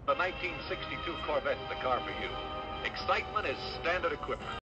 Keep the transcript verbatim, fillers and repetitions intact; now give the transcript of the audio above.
The nineteen sixty-two Corvette's the car for you. Excitement is standard equipment.